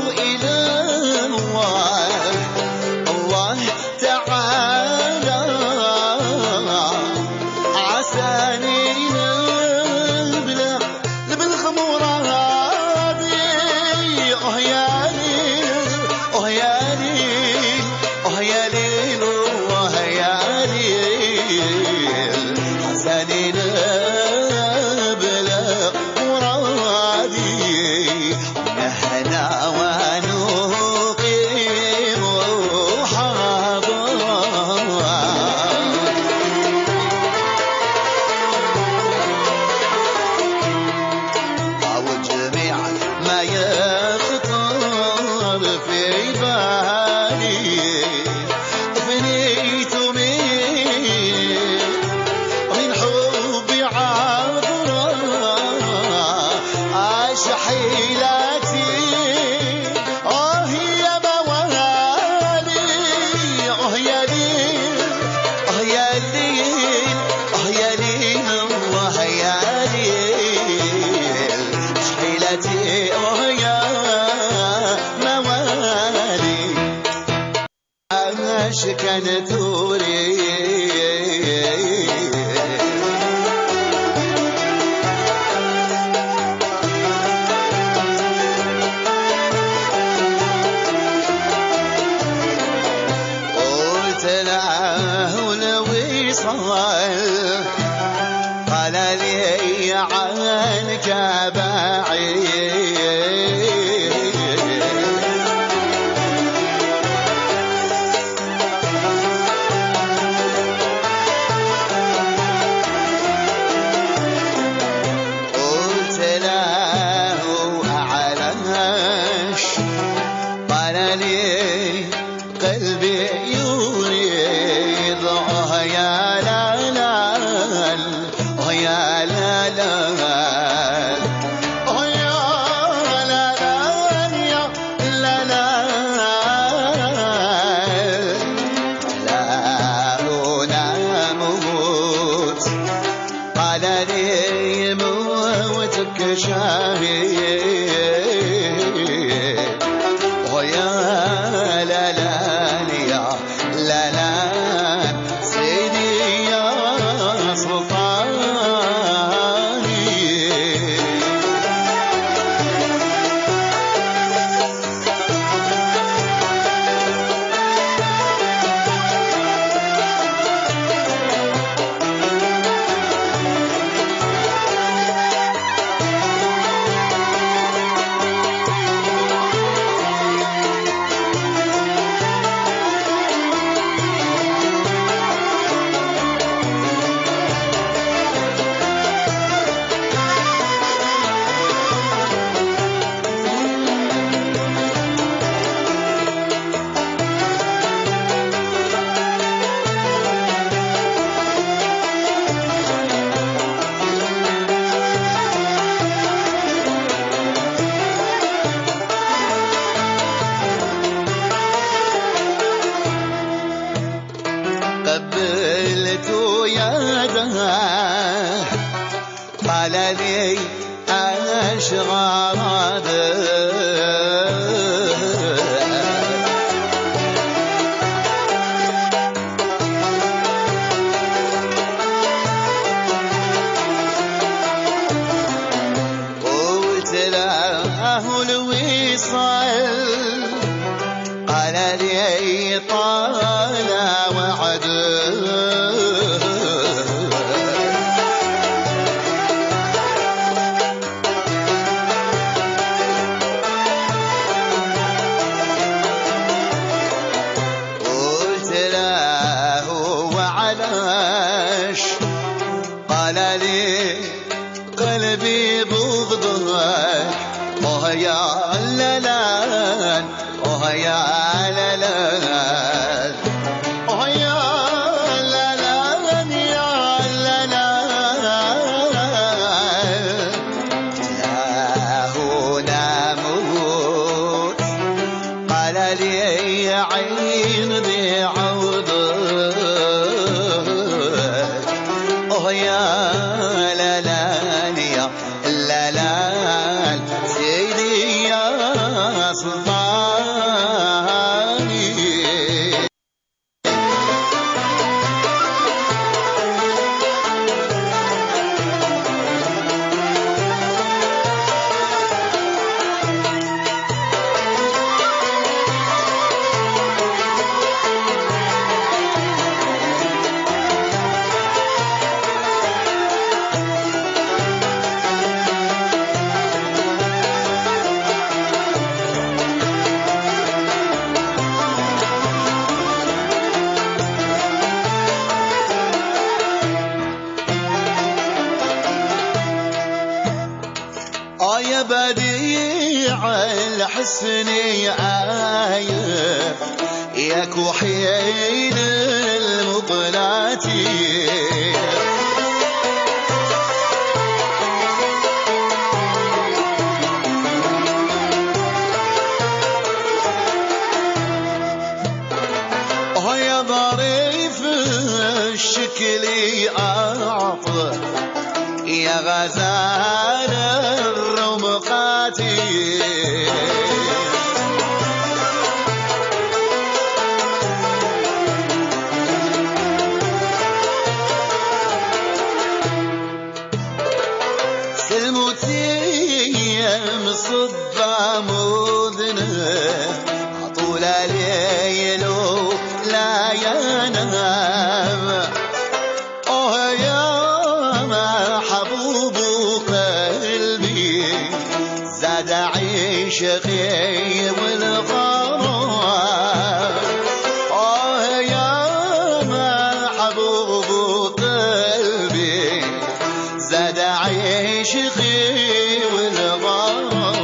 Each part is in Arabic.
قال لي عنك بعيد قلت له أعلنش قال لي قلبي يريد يا لا لا يا لا لا شاهد ويا لا لا يا لا لا سيدي يا سلطاني قبلت يدها قال لي أشغال قلت له الوصال قال لي طال وعد قلت له وعلاش قال لي قلبي بغضك يا لا لا يا لا لا يا لا لا يا لا لا هنا موت قال لي يا عين ذي عوضك يا لا لا يا لا لا سيدي يا سلطان حسني عايف ياكو حين المقلاتي يا ظريف الشكل أعطى يا غزال الرمقاتي سلمتي مصدى مذنب طول الليل لا ينام يا محبوب قلبي زاد عشقي والغرام يا محبوب قلبي زاد عشقي والغرام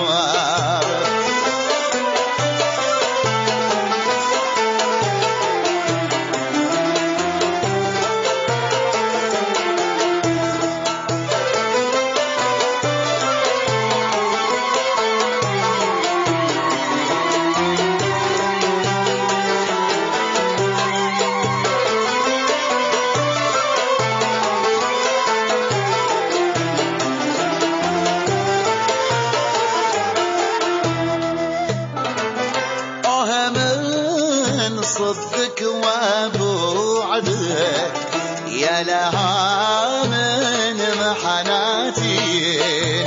صدق وبوعدك يا لها من محناتي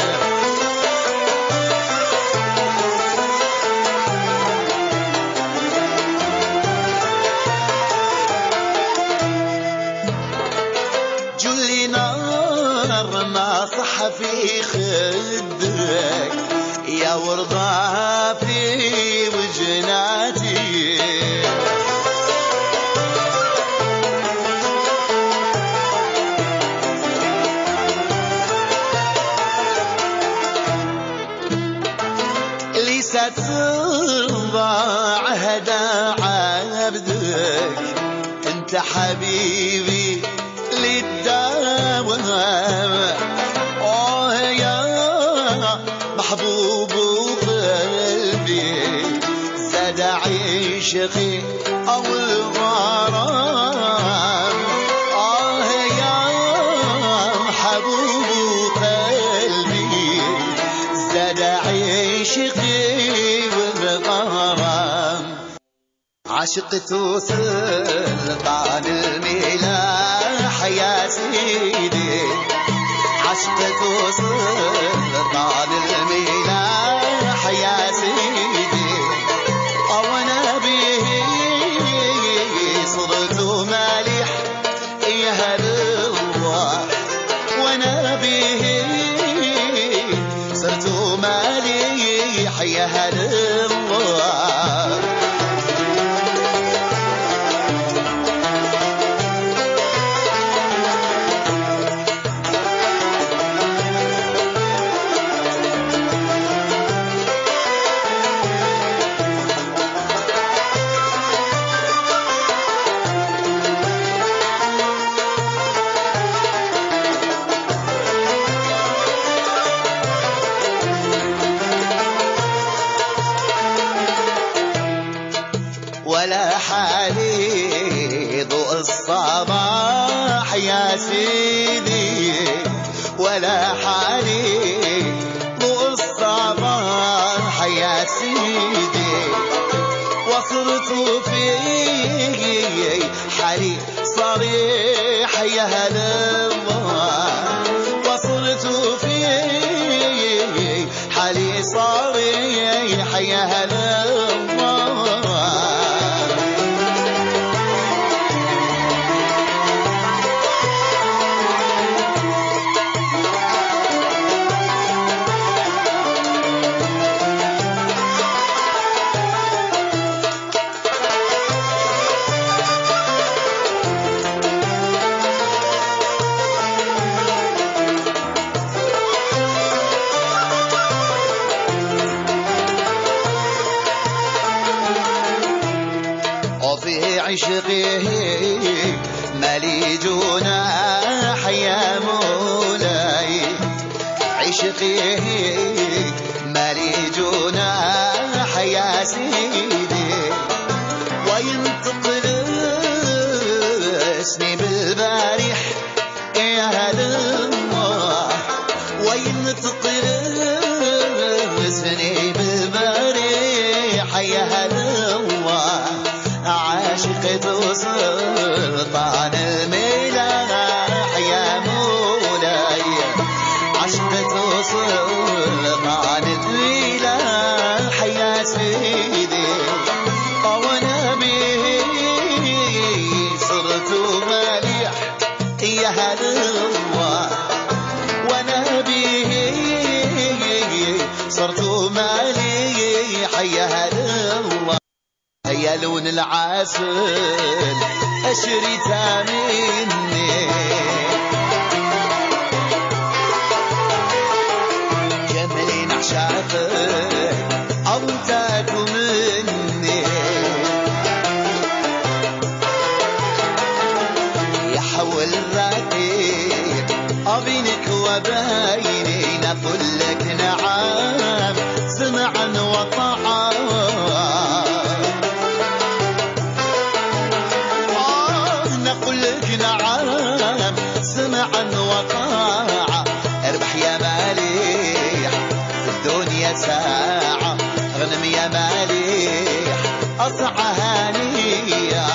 جلي نار ما صح في خدك يا ورضا في وجناتي ترضى عهد عبدك انت حبيبي للدوام يا محبوب قلبي زاد عشقي او الغرام يا محبوب قلبي زاد عشقي عشقت سلطان الملاح يا سيدي عشقت سلطان الملاح يا سيدي وانا به صرت مالح يا هل الله وانا به صرت مالح يا هل الله ولا حالي ضوء الصباح يا سيدي ولا حالي ضوء الصباح يا سيدي وصرت في حالي صريح يا هل الله وصرت في حالي صريح يا هل الله عشقي مالي جناح يا مولاي، عشقي مالي جناح يا سيدي، وينطق اسمي بالبارح يا هذا الله، وينطق اسمي بالبارح يا هذا الله، عاشقة سلطان الملاح يا مولاي، عاشقة سلطان الملاح يا سيدي، وانا به صرت مليح يا هذا الله، وانا به صرت مليح يا هذا الله، يا لون العسل أشريتها مني، كملين عشاقك أو تاكو مني، يا حول الرقيب أبينك وبيني، نقول لك نعم سمعا وطاعا، نعم سمعا وطاعة، اربح يا ماليح في الدنيا ساعة، اغنم يا ماليح أصعى هانية،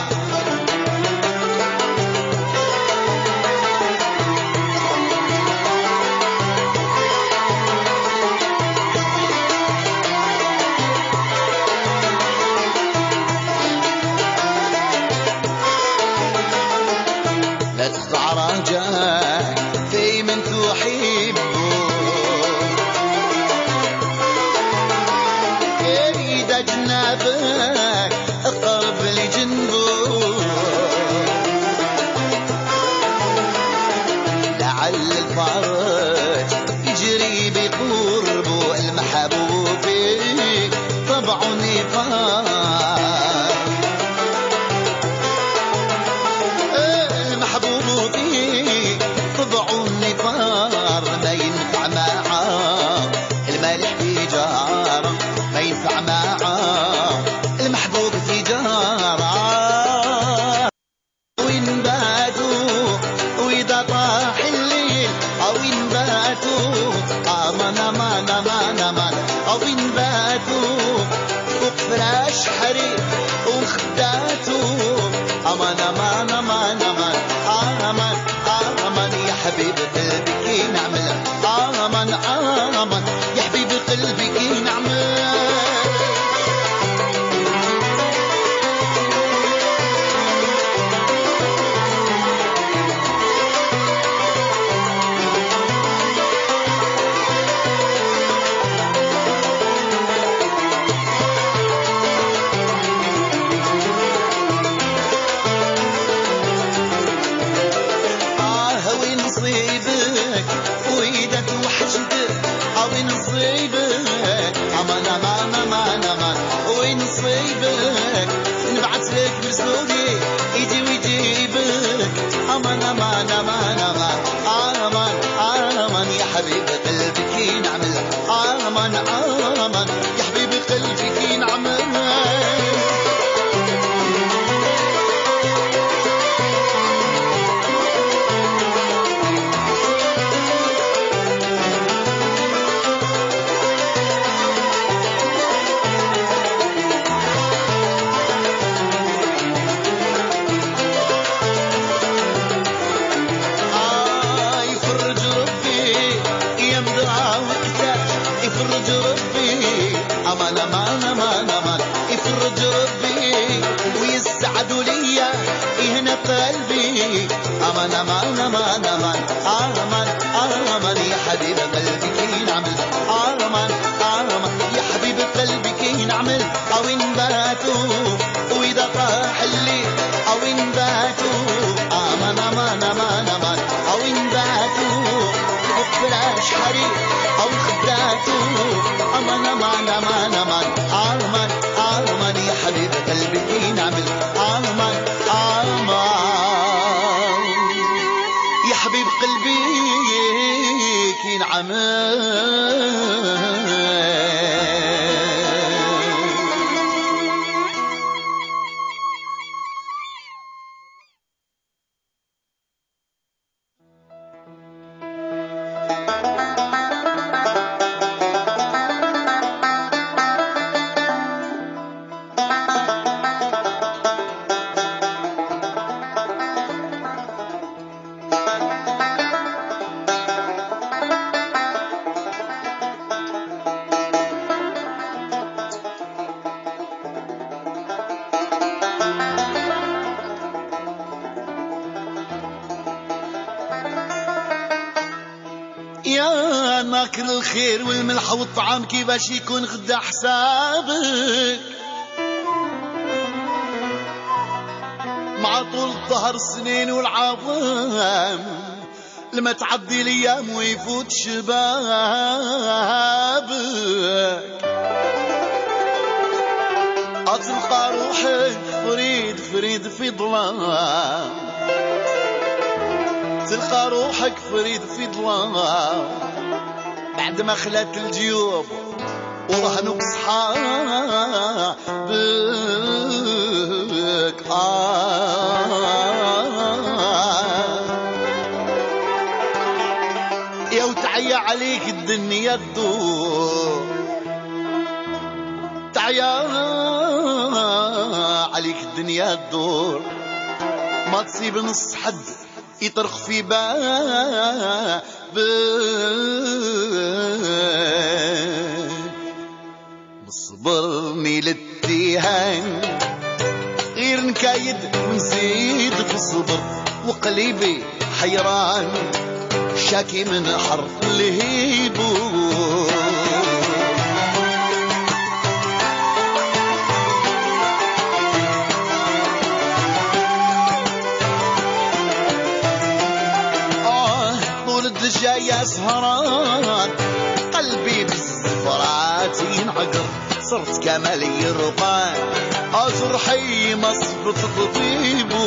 لا تخضع رجاك في من تحبه، يريد أجنبك اقرب لجنبه، لعل الفرج يجري بقربه، المحبوب فيه طبع نفاق، طبع النفار ما ينفع معاه، المالح تجارة ما ينفع معاه، المحبوب تجارة، وين باتوا وإذا طاح الليل أو وين باتوا أمان أمان أمان أمان، أو وين باتوا فوق فراش حرير وخداتوا، أمان أمان أمان أمان أمان آمن يا حبيب قلبك نعمل، آمن آمن يا حبيب قلبك نعمل، وإذا توحشتك أو نصيبك أمان أمان أمان أمان، وين نصيبك نبعث لك برسولي يجي ويجيبك، أمان أمان أمان أمان آمان آمان يا حبيب قلبك نعمل، آمان آمان يا حبيب قلبك نعمل، افرج ربي امان امان امان امان، افرج ربي ويسعد ليا يهنى قلبي، امان امان امان امان امان امان يا حبيب قلبك نعمل، امان امان يا حبيب قلبك نعمل، او ان باتوا واذا طاح الليل او ان باتوا امان امان امان امان، او ان باتوا فراش حرير او خداتو، امان امان امان امان امان امان يا حبيب قلبي نعمل، امان ناكل الخير والملح والطعام كيفاش يكون غدا حسابك مع طول الظهر السنين والعظام لما تعدي الايام ويفوت شبابك تلقى روحك فريد فريد في ظلام تلقى روحك فريد في ظلام بعد ما خلات الجيوب ورهنوك صحابك يا وتعيا عليك الدنيا تدور تعيا عليك الدنيا تدور ما تصيب نص حد يطرق في بابك مصبرني للتيهان غير نكايد ونزيد في الصبر وقلبي حيران شاكي من حر لهيبو جاي سهران قلبي بالزفرات ينعقر صرت كمال يرضان أجرحي مصبت طبيبو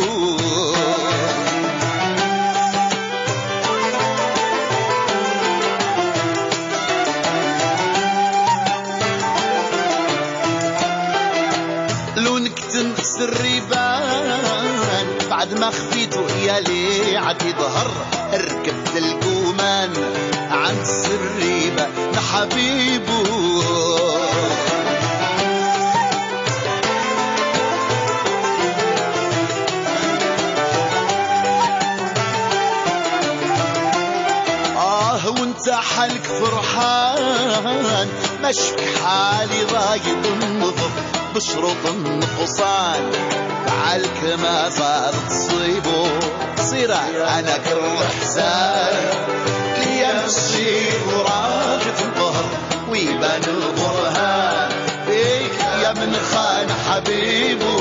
لونك تنقص الريبان بعد ما خفيتو يا لي عاد ظهر ركبت القومان عند السريبة لحبيبو وانت حالك فرحان مشك حالي رايد النظر بشروط النقصان فعلك ما صار تصيبو صيرة أنا كل حسان ليمشي وراك الظهر ويبان البرهان فيك يا من خان حبيبو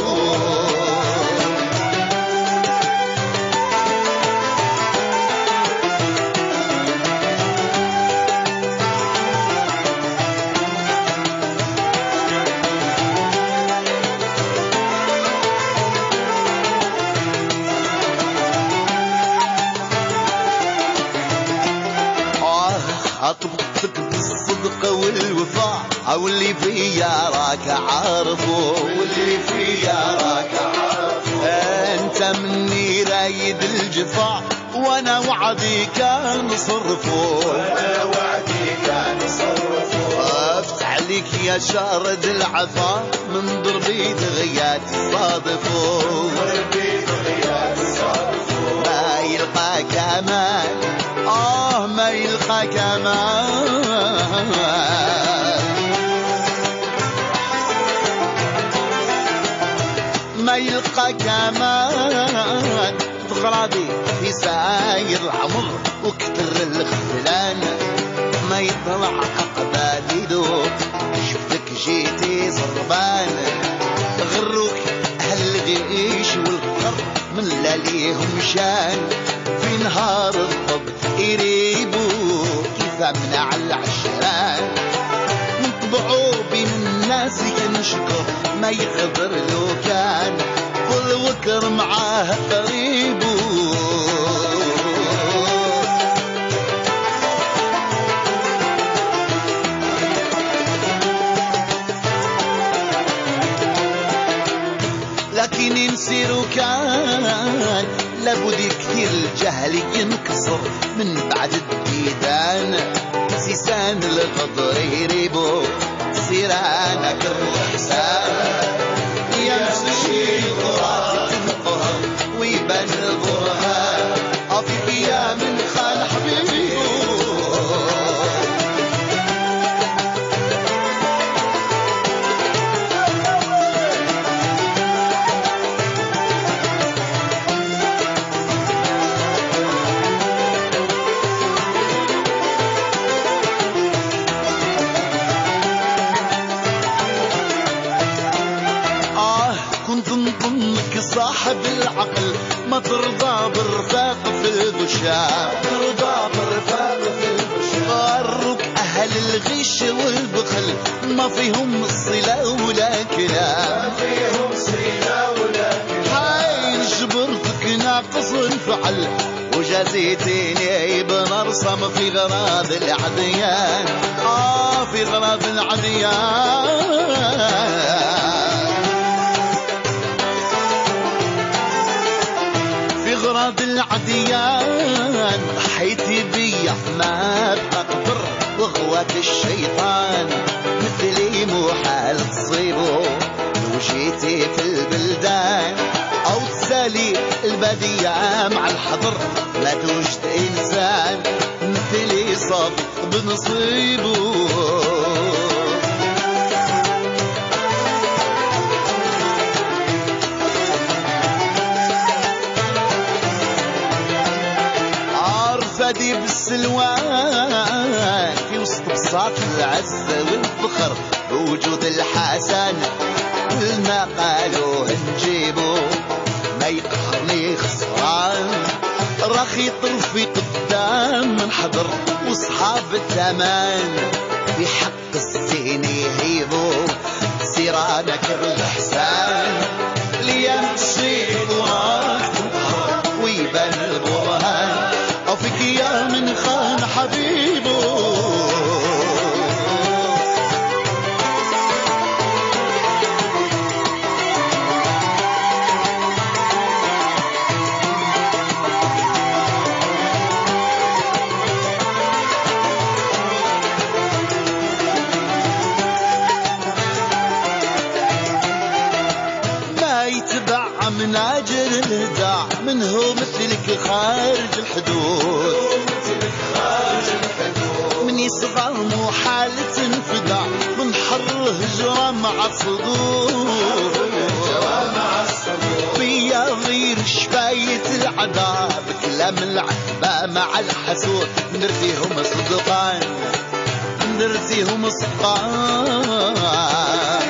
أطبقك بالصدق والوفاء واللي فيا راك عارفه واللي فيا راك عارفه أنت مني رايد الجفاء وأنا وعدي كان صرفه وأنا وعدي كان صرفه أفتح عليك يا شارد العفا من ضربي غيات صادفه ضربي غيات صادفه ما يلقى كمال ما يلقى كمال ما يلقى كمال تغرابي في ساير العمر وكتر الخذلان ما يطلع عقبالي دوب شفتك جيتي صربان غروك أهل الغيش والفقر من لا ليهم شان في نهار الضب يريبو كيف منع العشران نطبعو بين الناس ينشكر ما يقدر لو كان كل وكر معاه قريبو لكن نسيرو كان لابد كثير الجهل ينكسر من بعد الديدان سيسان الغدر يريبو سيرانك الحسان يمشي غرات الظهر ويبان البرهان أفيق يا من خان حبيبي كنت نظنك صاحب العقل، ما ترضى بالرفاق في البشام، ترضى بالرفاق في البشام. غروك أهل الغش والبخل، ما فيهم صلة ولا كلام، ما فيهم صلة ولا كلام. هاي جبرتك ناقص الفعل، وجازيتيني بنرسم في غراض العديان، في غراض العديان، في غراض العديان. ضحيتي بيا ما بقدر، وغواك الشيطان مثلي محال تصيبه، لو جيتي في البلدان او تسالي البادية مع الحضر، لا توجد انسان مثلي صادق بنصيبه. عارفة بالسلوان في وسط بساط العزة والفخر، بوجود الحسن كلنا قالوا نجيبه، ما يقهرني خسران، راخي طرفي قدام منحضر، وصحاب الثمان في حق الزين يهيبوا، سيرانك الحسان ليا مشيت وراك تنهار، ويبان البرهان او فيك يا من خان حبيبه. من اجل الهداع منه مثلك خارج الحدود، من يصغر مو حالة انفداع، من حر هجرة مع الصدور، بيا غير شفاية العذاب، كلام العذبة مع الحسود، نرثيهم صدقان نرثيهم صدقان،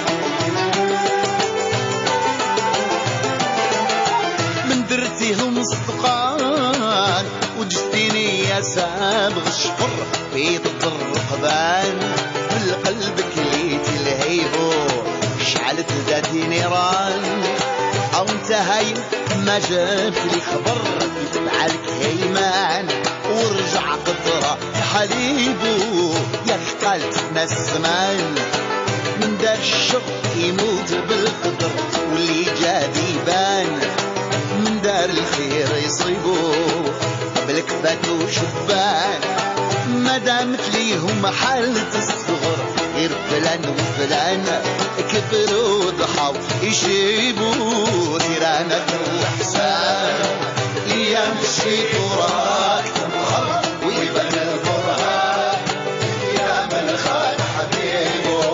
درتيهم صدقان، وجدتيني يا سابغ الشفر في ضد الرقبان، بالقلب كليت الهيبو شعلت ذاتي نيران، او انت هاي ما جبت لي خبر، يتبعلك هيمان ورجع قطرة حليبو، يا قالت ناس زمان من دار الشر يموت بالقدر، واللي جاد يبان من دار الخير يصيبوه بالكفات وشبان، ما دامت ليهم حالة الصغر غير فلان وفلان كبروا ضحوا يشيبوا، تيرانك الحسان ليا مشيت وراك تنخر، ويبان البرهان يا من خان حبيبه.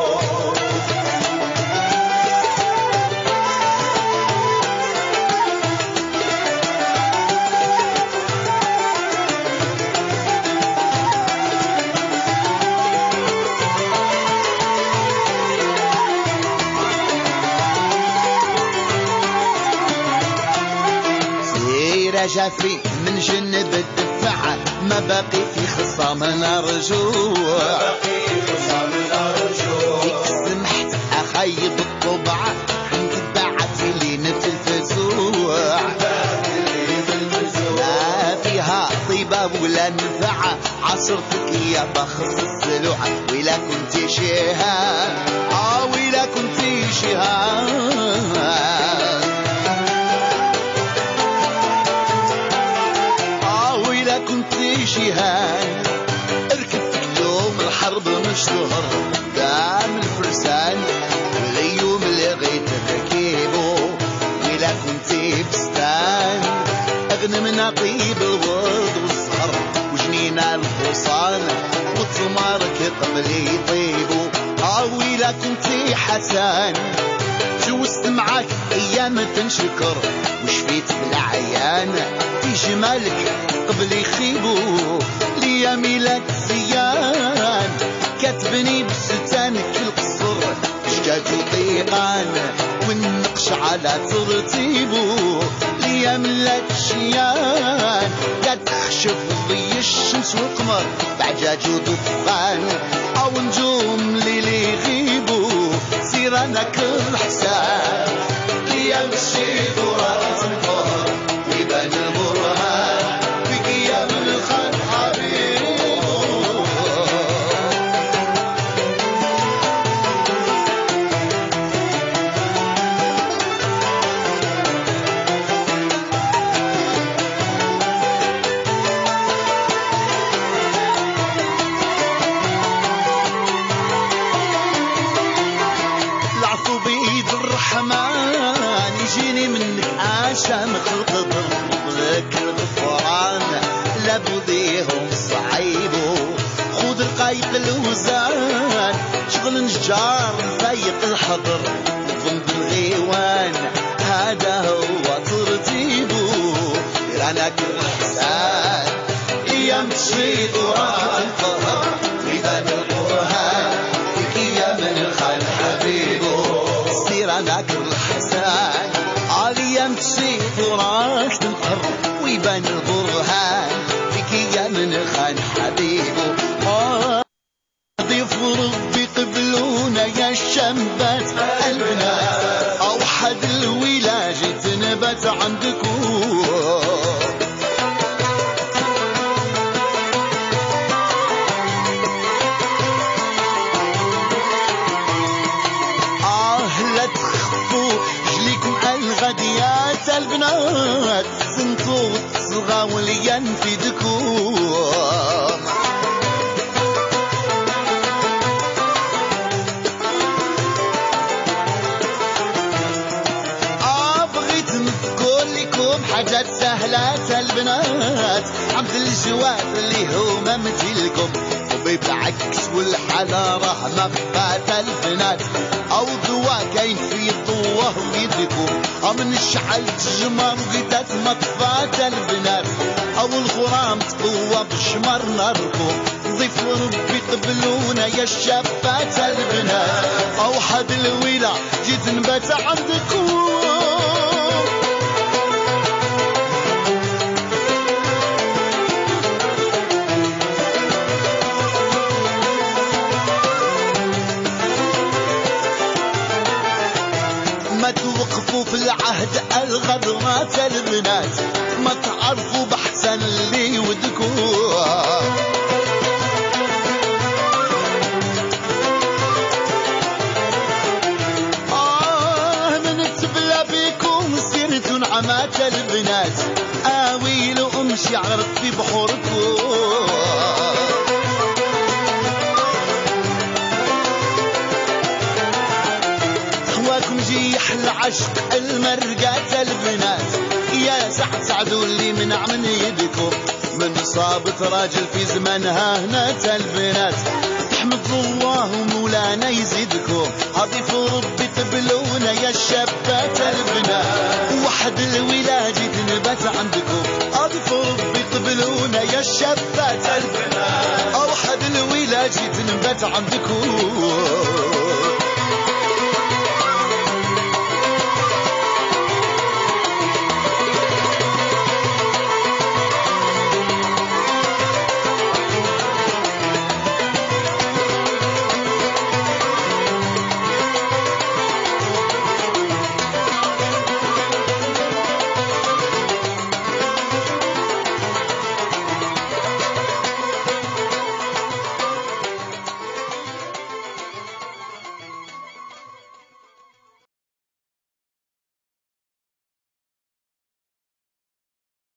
جافي من جنب الدفعة، ما باقي في خصامنا رجوع، فيك سمحت أخيب الطبعة، انت بعت لي نفل الفزوع، لا فيها طيبة ولا نفعة، عصرتك يا بخص السلوعة، ولا كنت شيها ولا كنت شيها، جهان ركبت يوم الحرب مشتهر قام الفرسان، واليوم اللي غيت ركيبه ولا كنتي بستان، اغنى من طيب الورد والزهر وجنين الغصان، وتمارك قبلي طيبه ولا كنتي حسان، جوزت معاك ايام تنشكر، وشفيت بالعيان في جمالك قبل يخيبوا، ليا ميلاد زيان كاتبني بستانك القصر، شجاج وطيقان والنقش على لا ترتيبوا ليملك شيان قد تخشف ضي الشمس والقمر بعجاج ودخان او نجوم ليلي يغيبوا سيرنا كل حسان ليمشي ذرات الفهر ويبان البرهان في قيام الخان حبيبه الرحمن يجيني منك عشان خلق ضربك الغفران لبضيهم صعيبو خذ رقايق الوزان شغل نجار فايق الحضر ضمن الغيوان هذا هو ترتيبو رانك الحسان يمشي ذرات القهر ويبان القرآن يا من خان حبيبه سيرانك الحسان علي يمشي ذراك القر ويبان البرهان فيك يا من خان حبيبه ضيف ربي قبلونا يا الشمبات البنات اوحد الولاج تنبت عندكم الغديات البنات سنطوط صغاوليا في دكوم بغيت نذكر لكم حاجات سهلات البنات عبد الجواد اللي هو ممثلكم وبيبعكس والحلا راه مخفات البنات او ضوا كاين في ضوه ويدكم من الشعل تجمر وقيتات مطفات البنات او الغرام تقوى بشمر ناركم ضيف ربي قبلونا يا الشابات البنات او حد الويلة جيت نبات عندكم ما توقفوا في العهد الغدرات البنات ما تعرفوا بحسن اللي ودكم من تبلى بيكم سيرتوا نعمات البنات اويل امشي عرف في بحوركم جي يحلى عشق المرقات البنات يا سعد سعدوا اللي منع من يدكم من صابت راجل في زمنها هنات البنات احمد الله مولانا يزيدكم اضيف ربي تبلونا يا الشابات البنات وحد الولاجي تنبت عندكم اضيف ربي تبلونا يا الشابات البنات وحد الولاجي تنبت عندكم